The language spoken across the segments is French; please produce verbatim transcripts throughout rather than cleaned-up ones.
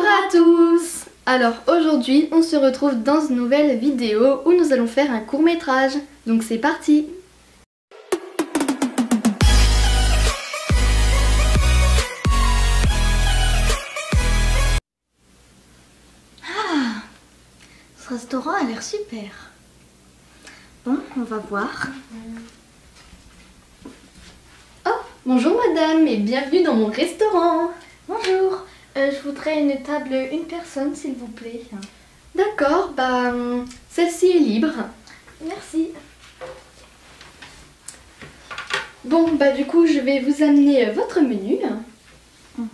à tous! Alors aujourd'hui on se retrouve dans une nouvelle vidéo où nous allons faire un court métrage. Donc c'est parti! Ah! Ce restaurant a l'air super. Bon, on va voir. Oh, bonjour madame et bienvenue dans mon restaurant! Bonjour, euh, je voudrais une table, une personne s'il vous plaît. D'accord, bah celle-ci est libre. Merci. Bon, bah du coup je vais vous amener votre menu. Mm.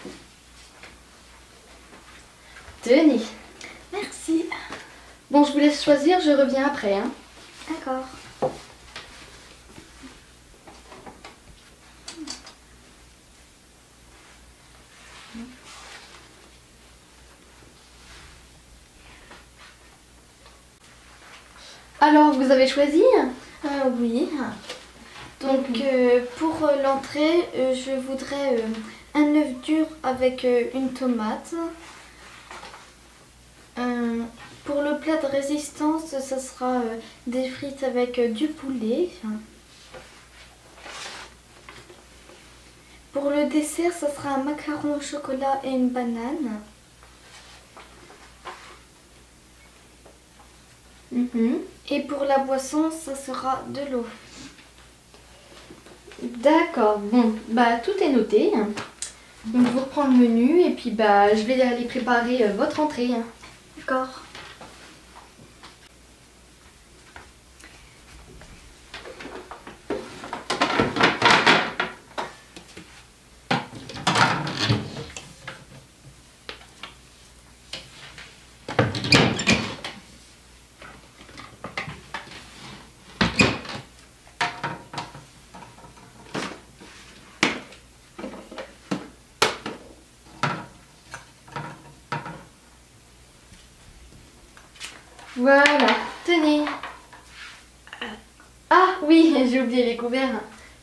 Tenez. Merci. Bon, je vous laisse choisir, je reviens après. Hein. D'accord. Alors, vous avez choisi? Euh, oui. Donc euh, pour euh, l'entrée, euh, je voudrais euh, un œuf dur avec euh, une tomate. Euh, pour le plat de résistance, ça sera euh, des frites avec euh, du poulet. Pour le dessert, ça sera un macaron au chocolat et une banane. Mm-hmm. Et pour la boisson, ça sera de l'eau. D'accord, bon, bah tout est noté. Donc je vous reprends le menu et puis bah je vais aller préparer euh, votre entrée. D'accord. Voilà, tenez. Ah oui, j'ai oublié les couverts.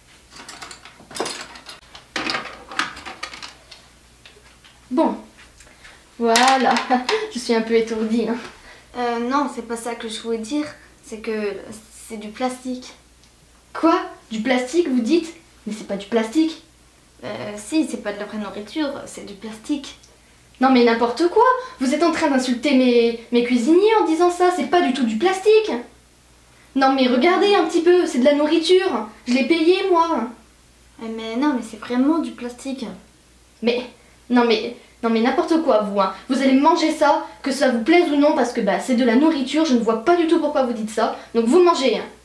Bon, voilà, je suis un peu étourdie. Hein. Euh, non, c'est pas ça que je voulais dire. C'est que c'est du plastique. Quoi? Du plastique, vous dites? Mais c'est pas du plastique. Euh, si, c'est pas de la vraie nourriture, c'est du plastique. Non mais n'importe quoi! Vous êtes en train d'insulter mes, mes cuisiniers en disant ça, c'est pas du tout du plastique! Non mais regardez un petit peu, c'est de la nourriture! Je l'ai payé moi! Mais non, mais c'est vraiment du plastique. Mais, non mais, non mais n'importe quoi vous, hein. Vous allez manger ça, que ça vous plaise ou non, parce que bah c'est de la nourriture, je ne vois pas du tout pourquoi vous dites ça, donc vous le mangez! Hein.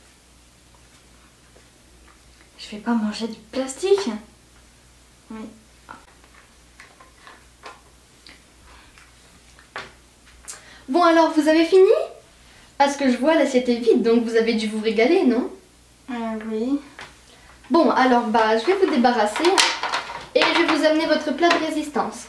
Je vais pas manger du plastique? Oui. Bon alors, vous avez fini? À ce que je vois, l'assiette est vide, donc vous avez dû vous régaler, non? Euh, oui. Bon, alors bah je vais vous débarrasser et je vais vous amener votre plat de résistance.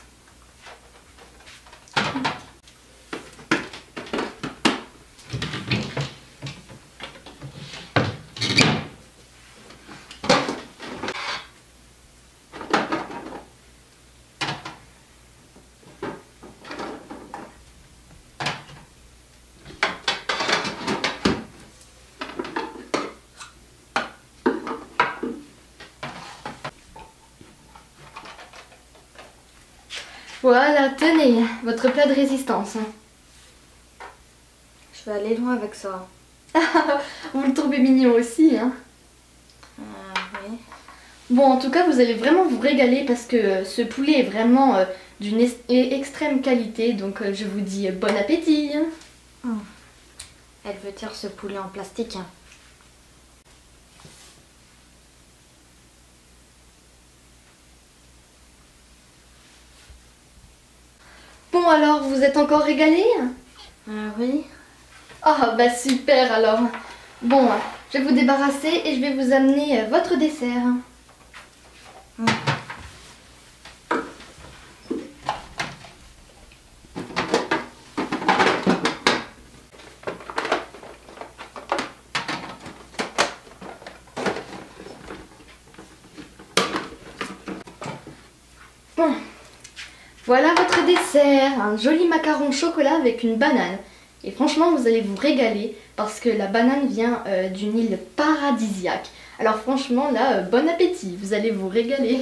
Voilà, tenez, votre plat de résistance. Je vais aller loin avec ça. Vous le trouvez mignon aussi, hein? Euh, oui. Bon, en tout cas, vous allez vraiment vous régaler parce que ce poulet est vraiment euh, d'une extrême qualité. Donc, euh, je vous dis euh, bon appétit. Oh. Elle veut dire ce poulet en plastique. Hein. Bon, alors, vous êtes encore régalés? Euh, oui. Ah, bah super alors. Bon, je vais vous débarrasser et je vais vous amener euh, votre dessert. Mm. Bon, Voilà votre dessert, un joli macaron au chocolat avec une banane. Et franchement, vous allez vous régaler parce que la banane vient euh, d'une île paradisiaque. Alors franchement, là, euh, bon appétit, vous allez vous régaler.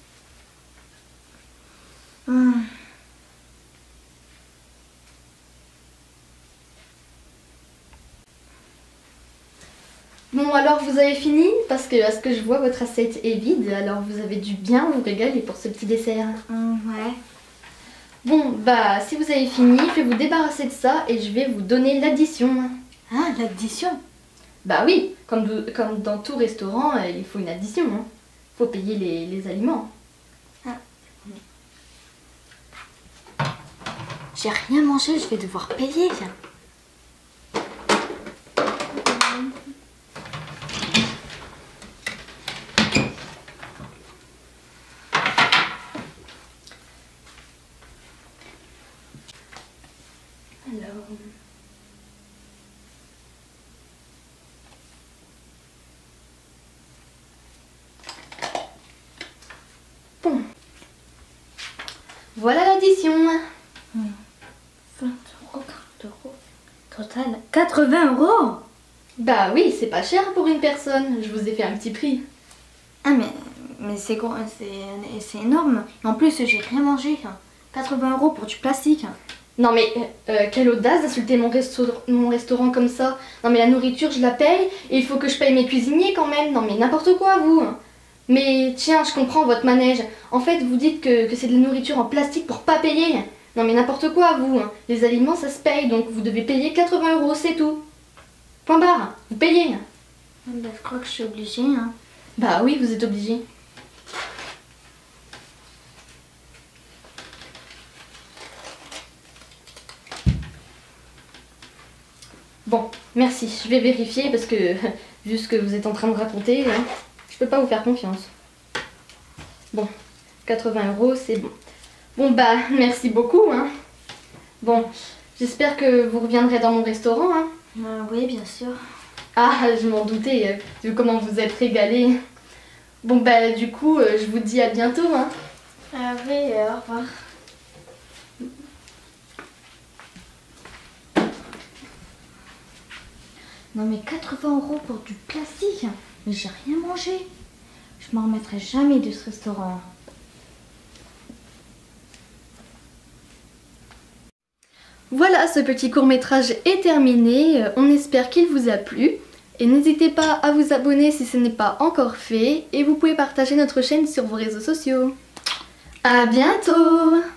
Hum. Bon, alors vous avez fini? Parce que à ce que je vois, votre assiette est vide, alors vous avez dû bien vous régaler pour ce petit dessert. Hum, ouais. Bon, bah si vous avez fini, je vais vous débarrasser de ça et je vais vous donner l'addition. Ah, l'addition. Bah oui, comme, de- comme dans tout restaurant, euh, il faut une addition. Il faut payer les, les aliments. J'ai rien mangé, je vais devoir payer. Alors... Bon. Voilà l'addition. vingt euros, quarante euros. Total, quatre-vingts euros. Bah oui, c'est pas cher pour une personne. Je vous ai fait un petit prix. Ah, mais, mais c'est gros, c'est c'est énorme. Et en plus, j'ai rien mangé. quatre-vingts euros pour du plastique. Non mais, euh, quelle audace d'insulter mon, resto mon restaurant comme ça. Non mais la nourriture, je la paye et il faut que je paye mes cuisiniers quand même. Non mais n'importe quoi, vous. Mais tiens, je comprends votre manège. En fait, vous dites que, que c'est de la nourriture en plastique pour pas payer. Non mais n'importe quoi, vous. Les aliments, ça se paye, donc vous devez payer quatre-vingts euros, c'est tout. Point barre, vous payez. Bah, je crois que je suis obligée. Hein. Bah oui, vous êtes obligé. Bon, merci. Je vais vérifier parce que, vu ce que vous êtes en train de raconter, hein, je peux pas vous faire confiance. Bon, quatre-vingts euros, c'est bon. Bon, bah, merci beaucoup. Hein. Bon, j'espère que vous reviendrez dans mon restaurant. Hein. Euh, oui, bien sûr. Ah, je m'en doutais, euh, vu comment vous êtes régalés. Bon, bah, du coup, euh, je vous dis à bientôt. Hein. Ah oui, au revoir. Non mais quatre-vingts euros pour du plastique. Mais j'ai rien mangé. Je m'en remettrai jamais de ce restaurant. Voilà, ce petit court-métrage est terminé. Euh, On espère qu'il vous a plu. Et n'hésitez pas à vous abonner si ce n'est pas encore fait. Et vous pouvez partager notre chaîne sur vos réseaux sociaux. À bientôt!